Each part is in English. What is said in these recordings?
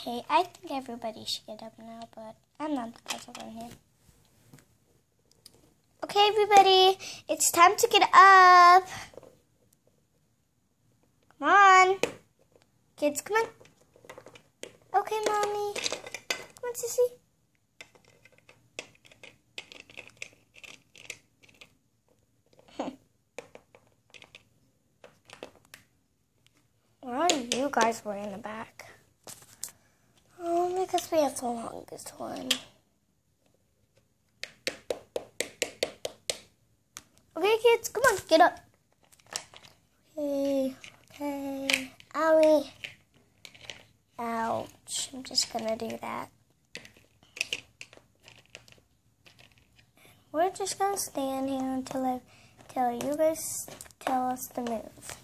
Okay, I think everybody should get up now, but I'm not the puzzle one here. Okay, everybody, it's time to get up. Come on. Kids, come on. Okay, Mommy. Come on, Sissy. Why are you guys way in the back? Oh, because we have the longest one. Okay, kids, come on, get up. Okay. Owie. Ouch. I'm just gonna do that. We're just gonna stand here until I tell you guys, tell us to move.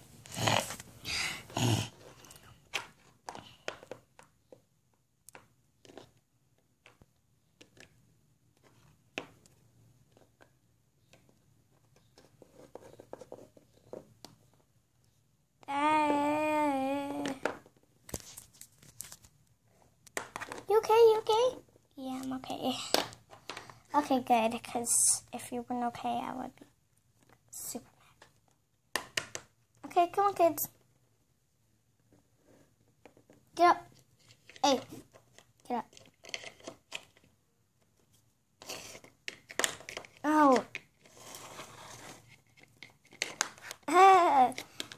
You okay? You okay? Yeah, I'm okay. Okay, good, because if you weren't okay, I would be super mad. Okay, come on, kids. Get up. Hey, get up. Oh. Oh,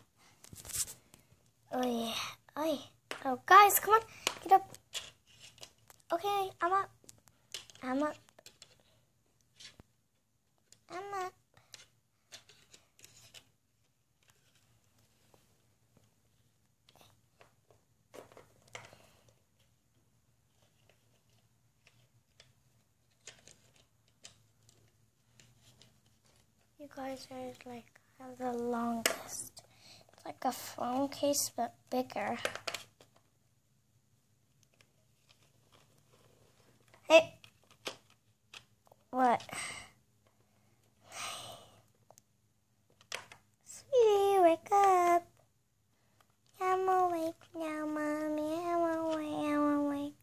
yeah. Oh, guys, come on. Get up. Okay, I'm up. I'm up. I'm up. You guys are like the longest. It's like a phone case, but bigger. Hey. What? Sweetie, wake up. I'm awake now, Mommy. I'm awake.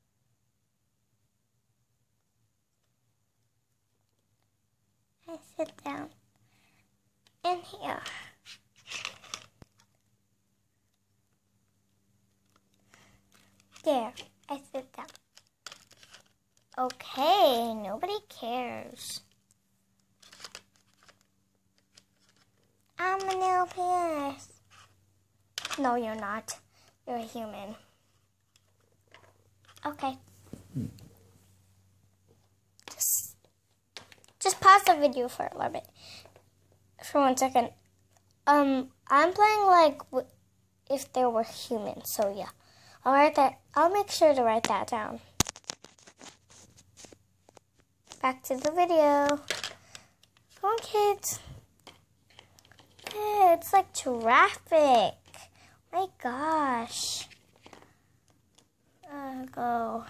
I sit down in here. There, I sit down. Okay, nobody cares. I'm a nail pierce. No, you're not. You're a human. Okay. Just pause the video for a little bit. For 1 second. I'm playing like if there were humans, so yeah. I'll write that. I'll make sure to write that down. Back to the video. Come on, kids. Yeah, it's like traffic. My gosh. Go.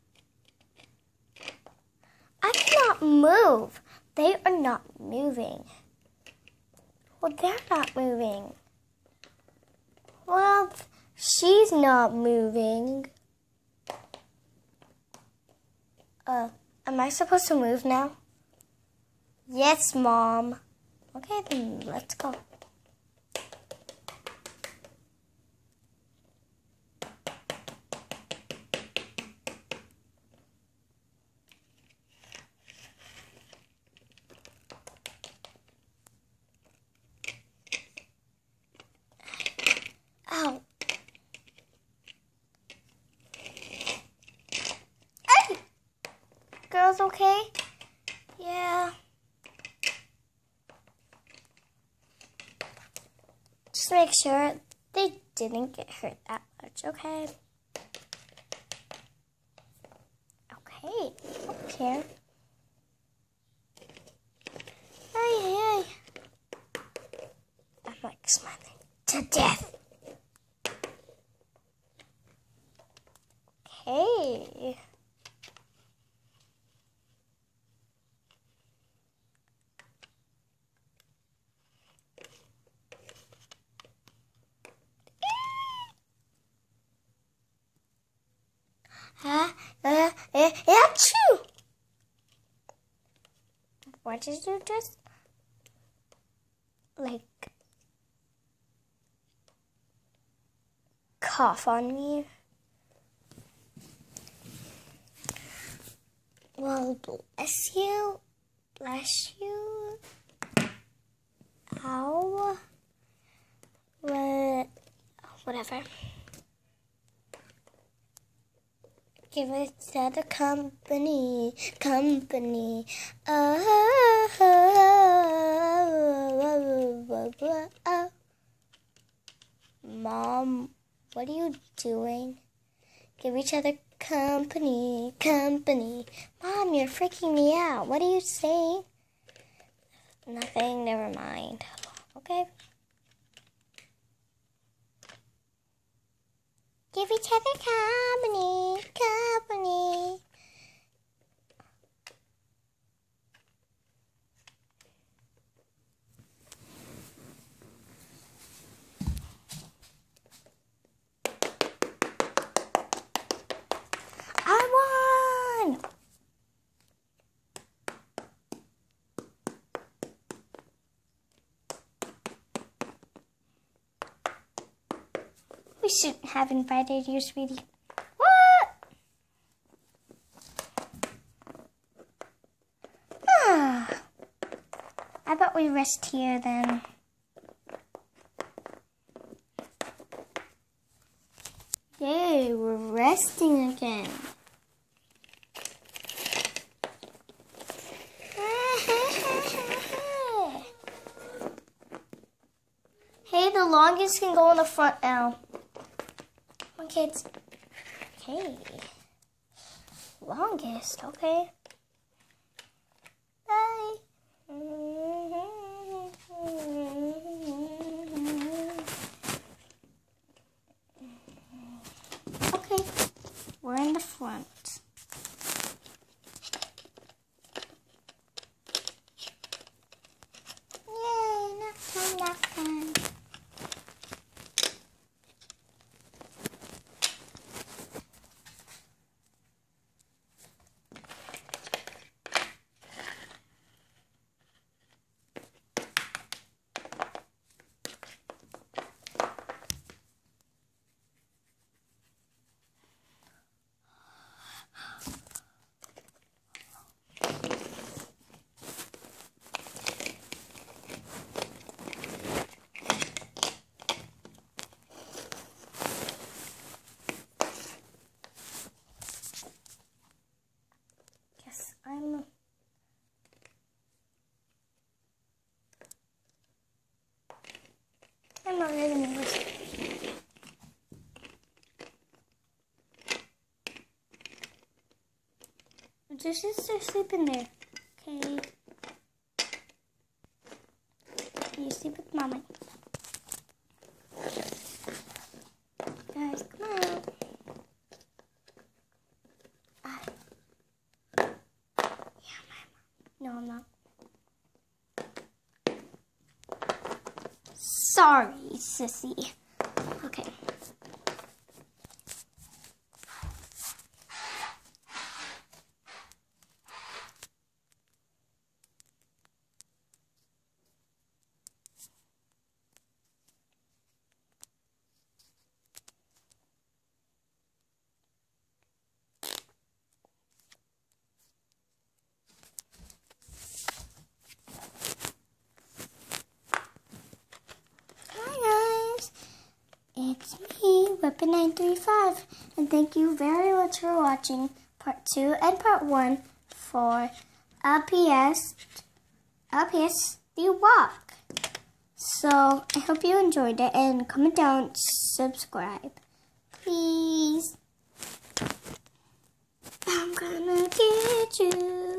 I cannot move. They are not moving. Well, they're not moving. Well, she's not moving. Am I supposed to move now? Yes, Mom. Okay, then let's go. Ow. Hey! Girls okay? Yeah. Just make sure they didn't get hurt that much, okay? Okay, I don't care. Hey. I'm like smiling to death. Okay. Achoo! What did you just, like, cough on me? Well, bless you. Bless you. Ow. Whatever. Give it to the company. Mom, what are you doing? Give each other company. Mom, you're freaking me out. What are you saying? Nothing, never mind. Okay. Give each other company. I won! We shouldn't have invited you, sweetie. What? I bet we rest here then. Yay, we're resting again. Hey, the longest can go in the front now. Come on, kids. Okay. Longest, okay. Bye. Okay, we're in the front. Yay, nap time. I'm not really nervous. Your sister sleeping there. Okay. You sleep with mommy. Guys, come on. Yeah, no, I'm not. Sorry, sissy. Okay. It's me, Weapon935, and thank you very much for watching part 2 and part 1 for LPS The Walk. So, I hope you enjoyed it, and comment down, subscribe, please. I'm gonna get you.